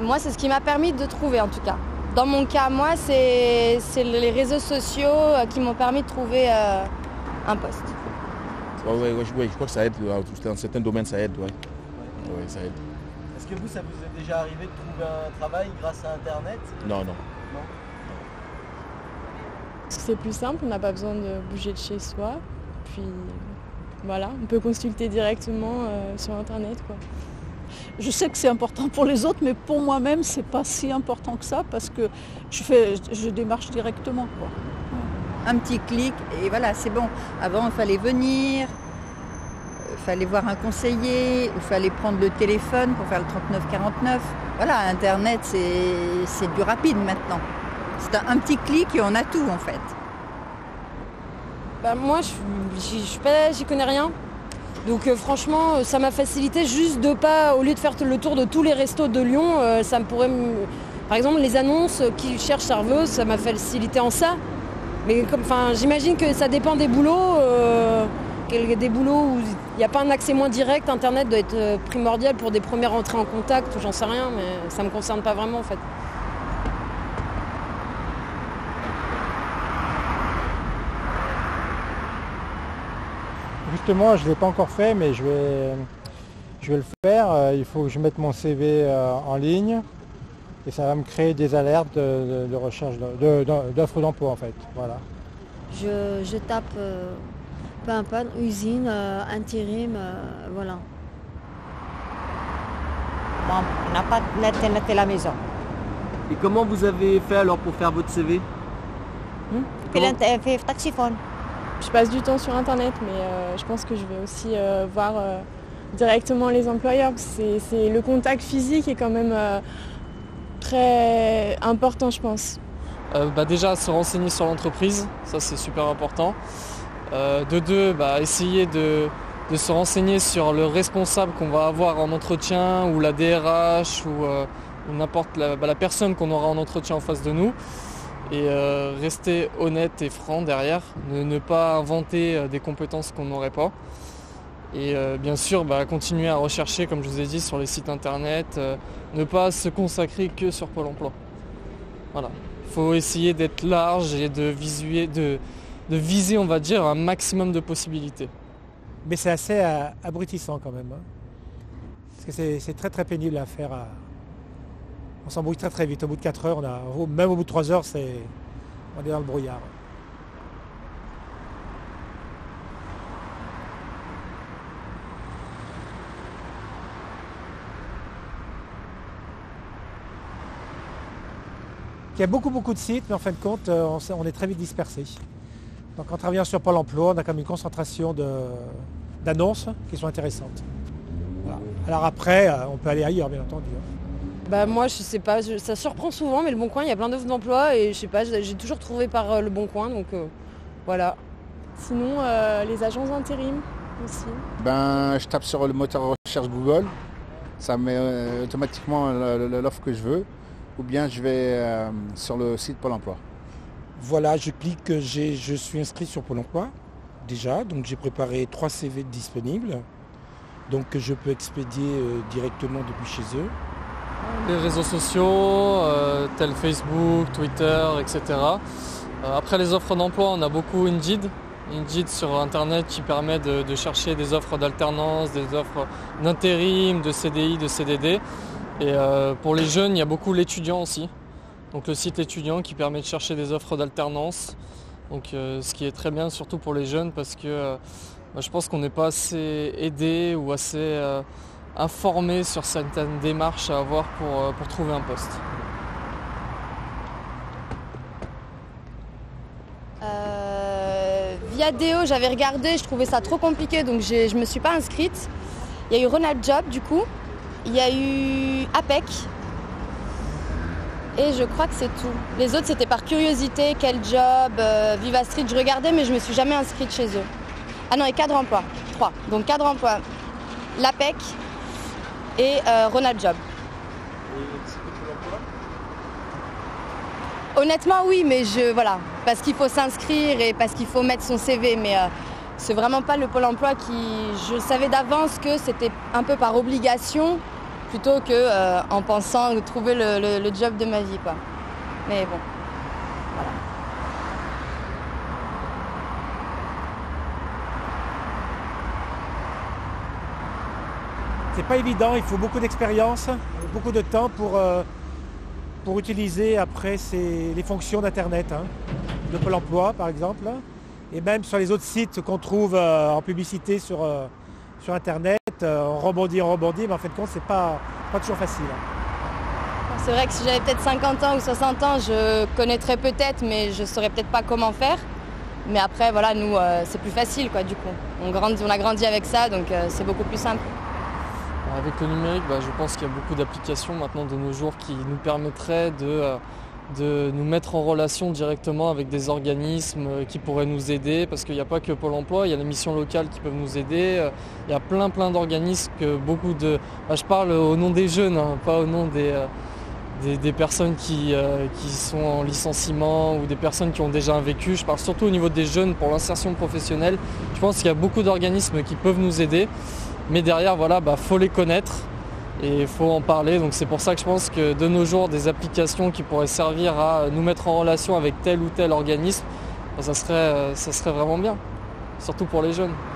Moi, c'est ce qui m'a permis de trouver, en tout cas. Dans mon cas, moi, c'est les réseaux sociaux qui m'ont permis de trouver un poste. Oui, je crois que ça aide. Dans certains domaines, ça aide. Ouais, ça aide. Est-ce que ça vous est déjà arrivé de trouver un travail grâce à Internet? Non. C'est plus simple, on n'a pas besoin de bouger de chez soi. Puis voilà, on peut consulter directement sur Internet, quoi. Je sais que c'est important pour les autres, mais pour moi-même, c'est pas si important que ça parce que je démarche directement, quoi. Un petit clic et voilà, c'est bon. Avant, il fallait venir, il fallait voir un conseiller, il fallait prendre le téléphone pour faire le 3949. Voilà, Internet, c'est du rapide maintenant. C'est un petit clic et on a tout en fait. Moi, j'y connais rien. Donc franchement, ça m'a facilité juste de pas, au lieu de faire le tour de tous les restos de Lyon, ça me pourrait... Par exemple, les annonces qui cherchent serveuse, ça m'a facilité en ça. Mais j'imagine que ça dépend des boulots. Des boulots où il n'y a pas un accès moins direct, Internet doit être primordial pour des premières entrées en contact, ou j'en sais rien, mais ça ne me concerne pas vraiment en fait. Justement, je ne l'ai pas encore fait, mais je vais le faire. Il faut que je mette mon CV en ligne et ça va me créer des alertes de recherche d'offres d'emploi en fait. Voilà. Je tape peu importe, usine, intérim, voilà. Bon, on n'a pas d'internet à la maison. Et comment vous avez fait alors pour faire votre CV? Fait taxiphone. Je passe du temps sur Internet, mais je pense que je vais aussi voir directement les employeurs. C'est le contact physique est quand même très important, je pense. Déjà, se renseigner sur l'entreprise, ça c'est super important. De deux, essayer de se renseigner sur le responsable qu'on va avoir en entretien, ou la DRH, ou n'importe la personne qu'on aura en entretien en face de nous. Et rester honnête et franc derrière, ne pas inventer des compétences qu'on n'aurait pas. Et bien sûr, continuer à rechercher, comme je vous ai dit, sur les sites internet, ne pas se consacrer que sur Pôle emploi. Voilà. Il faut essayer d'être large et de viser, on va dire, un maximum de possibilités. Mais c'est assez abrutissant quand même. Parce que c'est très très pénible à faire. On s'embrouille très très vite. Au bout de 4 heures, même au bout de 3 heures, on est dans le brouillard. Il y a beaucoup de sites, mais en fin de compte, on est très vite dispersé. Donc en travaillant sur Pôle emploi, on a comme une concentration d'annonces qui sont intéressantes. Voilà. Alors après, on peut aller ailleurs, bien entendu. Moi, je sais pas, ça surprend souvent, mais Le Bon Coin, il y a plein d'offres d'emploi et je sais pas, j'ai toujours trouvé par Le Bon Coin, donc voilà. Sinon, les agences d'intérim aussi. Je tape sur le moteur de recherche Google, ça met automatiquement l'offre que je veux, ou bien je vais sur le site Pôle emploi. Voilà, je clique, je suis inscrit sur Pôle emploi déjà, donc j'ai préparé 3 CV disponibles, donc que je peux expédier directement depuis chez eux. Les réseaux sociaux, tels Facebook, Twitter, etc. Après les offres d'emploi, on a beaucoup Indeed. Indeed sur Internet qui permet de chercher des offres d'alternance, des offres d'intérim, de CDI, de CDD. Et pour les jeunes, il y a beaucoup l'étudiant aussi. Donc le site étudiant qui permet de chercher des offres d'alternance. Donc ce qui est très bien surtout pour les jeunes parce que je pense qu'on n'est pas assez aidé ou assez informé sur certaines démarches à avoir pour trouver un poste. Via Déo, j'avais regardé, je trouvais ça trop compliqué, donc je me suis pas inscrite. Il y a eu Ronald Job du coup, il y a eu APEC, et je crois que c'est tout. Les autres c'était par curiosité, quel job, Viva Street, je regardais mais je me suis jamais inscrite chez eux. Ah non, et Cadre Emploi, 3. Donc Cadre Emploi, l'APEC et Ronald Job. Honnêtement oui, mais voilà, parce qu'il faut s'inscrire et parce qu'il faut mettre son CV, mais c'est vraiment pas le Pôle emploi je savais d'avance que c'était un peu par obligation plutôt que en pensant trouver le job de ma vie, quoi. Mais bon, voilà. C'est pas évident, il faut beaucoup d'expérience, beaucoup de temps pour utiliser après les fonctions d'Internet, de Pôle emploi par exemple, et même sur les autres sites qu'on trouve en publicité sur Internet, on rebondit, mais en fin de compte, c'est pas toujours facile. C'est vrai que si j'avais peut-être 50 ans ou 60 ans, je connaîtrais peut-être, mais je saurais peut-être pas comment faire. Mais après, voilà, nous, c'est plus facile, quoi, du coup. On a grandi avec ça, donc c'est beaucoup plus simple. Avec le numérique, je pense qu'il y a beaucoup d'applications maintenant de nos jours qui nous permettraient de nous mettre en relation directement avec des organismes qui pourraient nous aider, parce qu'il n'y a pas que Pôle emploi, il y a les missions locales qui peuvent nous aider, il y a plein d'organismes que je parle au nom des jeunes, pas au nom des personnes qui sont en licenciement ou des personnes qui ont déjà un vécu. Je parle surtout au niveau des jeunes pour l'insertion professionnelle. Je pense qu'il y a beaucoup d'organismes qui peuvent nous aider, mais derrière, faut les connaître. Et il faut en parler, donc c'est pour ça que je pense que de nos jours, des applications qui pourraient servir à nous mettre en relation avec tel ou tel organisme, ça serait vraiment bien, surtout pour les jeunes.